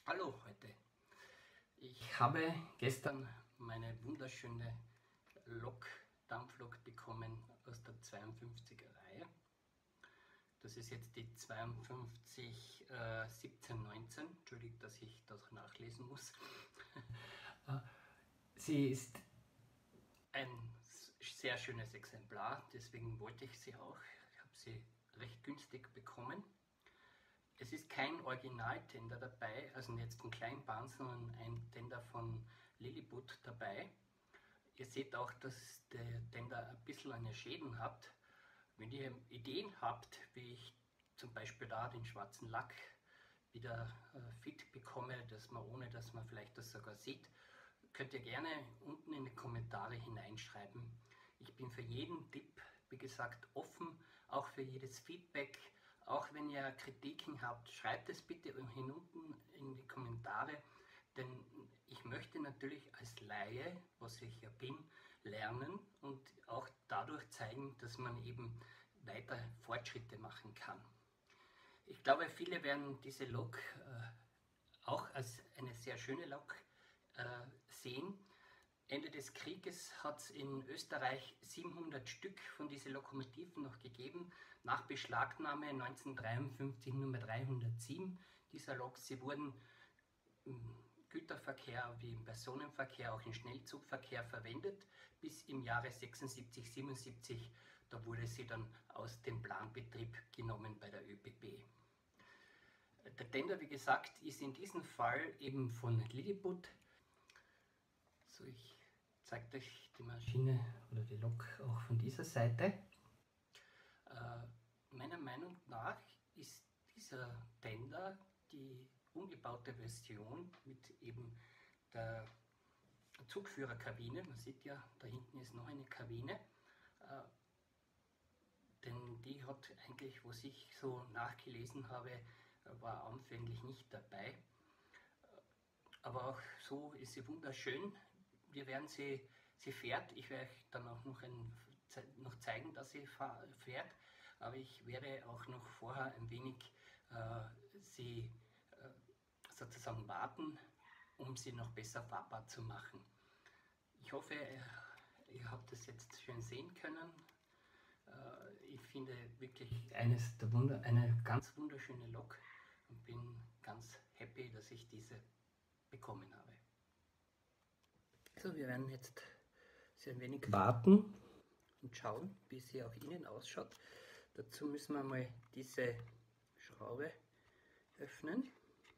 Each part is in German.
Hallo heute. Ich habe gestern meine wunderschöne Dampflok bekommen aus der 52er Reihe. Das ist jetzt die 52 1719. Entschuldigt, dass ich das nachlesen muss. Sie ist ein sehr schönes Exemplar, deswegen wollte ich sie auch. Ich habe sie recht günstig bekommen. Es ist kein Original-Tender dabei, also jetzt ein Kleinbahn, sondern ein Tender von Lilliput dabei. Ihr seht auch, dass der Tender ein bisschen eine Schäden hat. Wenn ihr Ideen habt, wie ich zum Beispiel da den schwarzen Lack wieder fit bekomme, dass man, ohne dass man vielleicht das sogar sieht, könnt ihr gerne unten in die Kommentare hineinschreiben. Ich bin für jeden Tipp, wie gesagt, offen, auch für jedes Feedback. Auch wenn ihr Kritiken habt, schreibt es bitte hinunten in die Kommentare, denn ich möchte natürlich als Laie, was ich ja bin, lernen und auch dadurch zeigen, dass man eben weiter Fortschritte machen kann. Ich glaube, viele werden diese Lok auch als eine sehr schöne Lok sehen. Ende des Krieges hat es in Österreich 700 Stück von diesen Lokomotiven noch gegeben. Nach Beschlagnahme 1953 Nummer 307 dieser Loks. Sie wurden im Güterverkehr wie im Personenverkehr, auch im Schnellzugverkehr verwendet. Bis im Jahre 76, 77, da wurde sie dann aus dem Planbetrieb genommen bei der ÖBB. Der Tender, wie gesagt, ist in diesem Fall eben von Lilliput. So, ich zeige euch die Maschine oder die Lok auch von dieser Seite. Meiner Meinung nach ist dieser Tender die umgebaute Version mit eben der Zugführerkabine. Man sieht ja, da hinten ist noch eine Kabine. Denn die hat eigentlich, was ich so nachgelesen habe, war anfänglich nicht dabei. Aber auch so ist sie wunderschön. Wir werden sie fährt. Ich werde euch dann auch noch zeigen, dass sie fährt. Aber ich werde auch noch vorher ein wenig sie sozusagen warten, um sie noch besser fahrbar zu machen. Ich hoffe, ihr habt es jetzt schön sehen können. Ich finde wirklich eine ganz wunderschöne Lok und bin ganz happy, dass ich diese bekommen habe. So, wir werden jetzt ein wenig warten und schauen, wie sie auch innen ausschaut. Dazu müssen wir mal diese Schraube öffnen.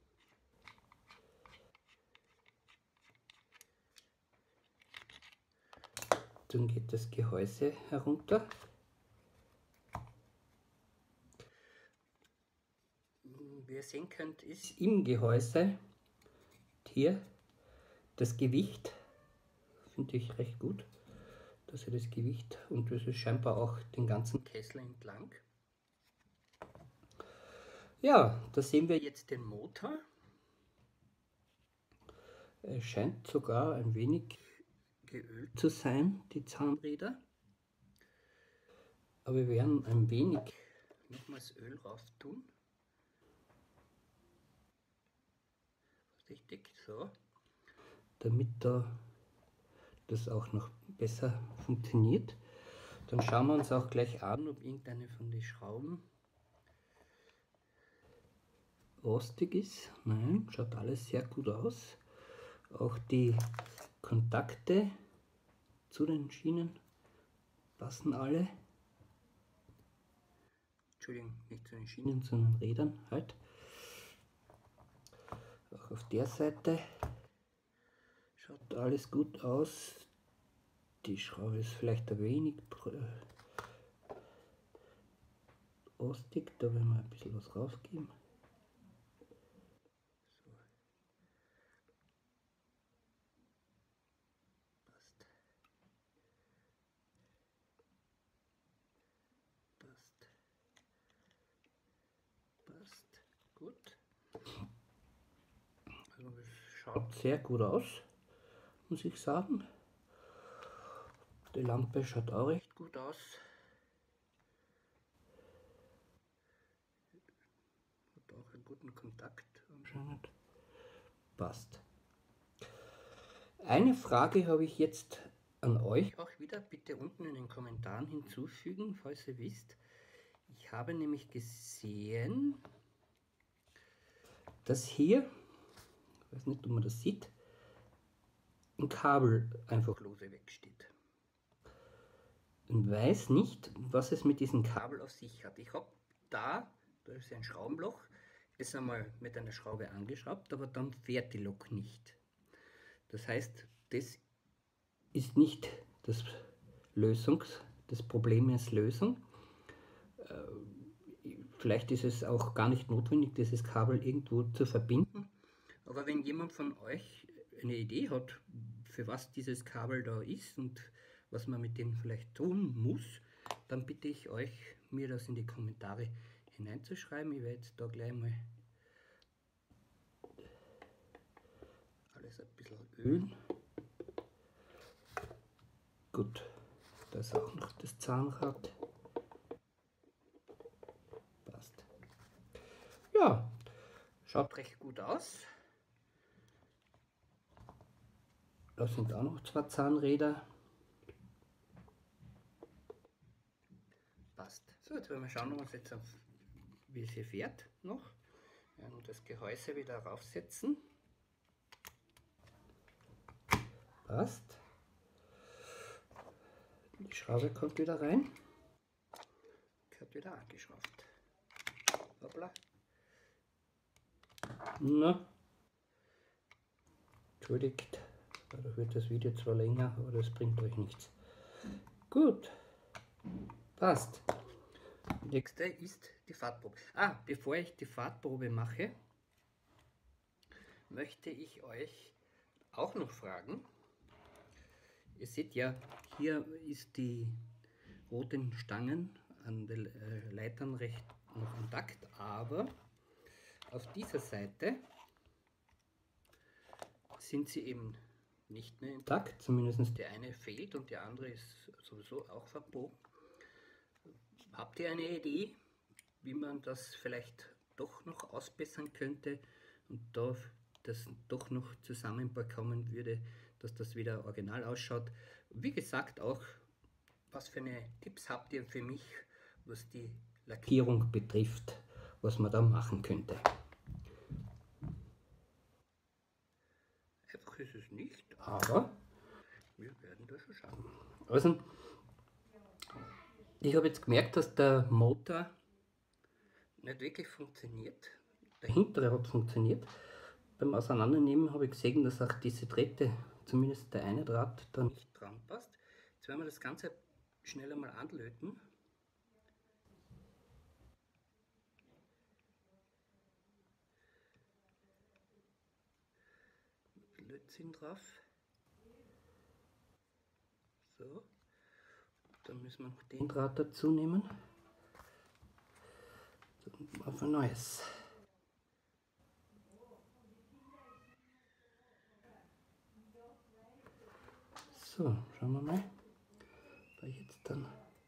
Dann geht das Gehäuse herunter. Wie ihr sehen könnt, ist im Gehäuse hier das Gewicht. Finde ich recht gut, dass er das Gewicht, und das ist scheinbar auch den ganzen Kessel entlang. Ja, da sehen wir jetzt den Motor. Er scheint sogar ein wenig geölt zu sein, die Zahnräder. Aber wir werden ein wenig nochmals Öl rauf tun. Richtig, so. Damit da das auch noch besser funktioniert. Dann schauen wir uns auch gleich an, ob irgendeine von den Schrauben rostig ist. Nein, schaut alles sehr gut aus. Auch die Kontakte zu den Schienen passen alle. Entschuldigung, nicht zu den Schienen, sondern Rädern halt. Auch auf der Seite schaut alles gut aus. Die Schraube ist vielleicht ein wenig rostig, da werden wir ein bisschen was rausgeben. So. Passt. Passt. Passt. Gut. Also es schaut sehr gut aus, muss ich sagen. Die Lampe schaut auch recht gut aus. Hat auch einen guten Kontakt anscheinend. Passt. Eine Frage habe ich jetzt an euch. Auch wieder bitte unten in den Kommentaren hinzufügen, falls ihr wisst. Ich habe nämlich gesehen, dass hier, ich weiß nicht, ob man das sieht, ein Kabel einfach lose wegsteht. Und weiß nicht, was es mit diesem Kabel auf sich hat. Ich habe da ist ein Schraubenloch, es einmal mit einer Schraube angeschraubt, aber dann fährt die Lok nicht. Das heißt, das ist nicht das Problem ist Lösung. Vielleicht ist es auch gar nicht notwendig, dieses Kabel irgendwo zu verbinden. Aber wenn jemand von euch eine Idee hat, für was dieses Kabel da ist und was man mit dem vielleicht tun muss, dann bitte ich euch, mir das in die Kommentare hineinzuschreiben. Ich werde jetzt da gleich mal alles ein bisschen ölen. Gut, da ist auch noch das Zahnrad. Passt. Ja, schaut recht gut aus. Da sind auch noch 2 Zahnräder. Passt. So, jetzt werden wir schauen, wie es hier fährt noch. Und das Gehäuse wieder raufsetzen. Passt. Die Schraube kommt wieder rein. Gehört wieder angeschraubt. Hoppla. Na. Entschuldigt, dadurch wird das Video zwar länger, aber das bringt euch nichts. Gut. Passt. Nächste ist die Fahrtprobe. Bevor ich die Fahrtprobe mache, möchte ich euch auch noch fragen. Ihr seht ja, hier ist die roten Stangen an den Leitern recht noch intakt, aber auf dieser Seite sind sie eben nicht mehr intakt. Zumindest der eine fehlt und der andere ist sowieso auch verbogen. Habt ihr eine Idee, wie man das vielleicht doch noch ausbessern könnte und da das doch noch zusammenbekommen würde, dass das wieder original ausschaut? Wie gesagt, auch was für eine Tipps habt ihr für mich, was die Lackierung betrifft, was man da machen könnte? Einfach ist es nicht, aber wir werden das schon schauen. Also, ich habe jetzt gemerkt, dass der Motor nicht wirklich funktioniert. Der hintere hat funktioniert. Beim Auseinandernehmen habe ich gesehen, dass auch diese Drähte, zumindest der eine Draht, dann nicht dran passt. Jetzt werden wir das Ganze schnell einmal anlöten. Lötzinn drauf. So. Dann müssen wir noch den Draht dazu nehmen. Auf ein neues. So, schauen wir mal. Da jetzt dann.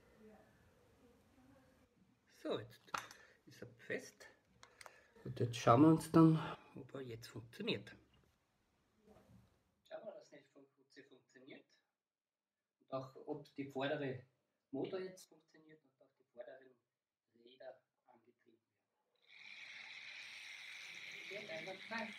So, jetzt ist er fest. Und jetzt schauen wir uns dann, ob er jetzt funktioniert. Schauen wir, dass nicht funktioniert. Und auch ob die vordere Motor jetzt funktioniert und auch die vorderen Räder angetrieben werden.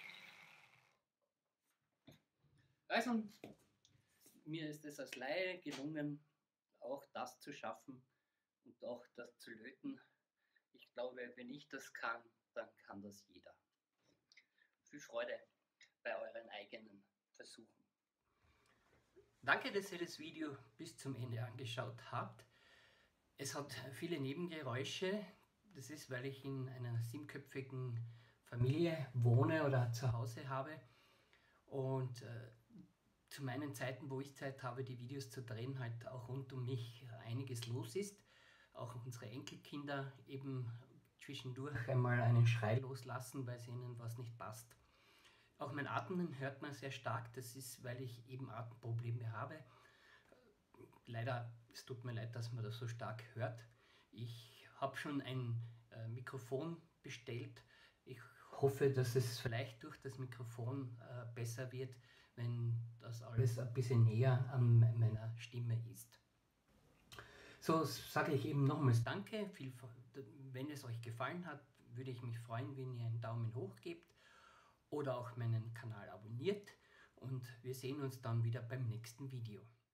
Also, mir ist es als Laie gelungen, auch das zu schaffen und auch das zu löten. Ich glaube, wenn ich das kann, dann kann das jeder. Viel Freude bei euren eigenen Versuchen. Danke, dass ihr das Video bis zum Ende angeschaut habt. Es hat viele Nebengeräusche. Das ist, weil ich in einer 7-köpfigen Familie wohne oder zu Hause habe. Und zu meinen Zeiten, wo ich Zeit habe, die Videos zu drehen, halt auch rund um mich einiges los ist. Auch unsere Enkelkinder eben zwischendurch einmal einen Schrei loslassen, weil es ihnen was nicht passt. Auch mein Atmen hört man sehr stark, das ist, weil ich eben Atemprobleme habe. Leider, es tut mir leid, dass man das so stark hört. Ich habe schon ein Mikrofon bestellt. Ich hoffe, dass es vielleicht durch das Mikrofon besser wird, wenn das alles ein bisschen näher an meiner Stimme ist. So sage ich eben nochmals Danke. Wenn es euch gefallen hat, würde ich mich freuen, wenn ihr einen Daumen hoch gebt oder auch meinen Kanal abonniert. Und wir sehen uns dann wieder beim nächsten Video.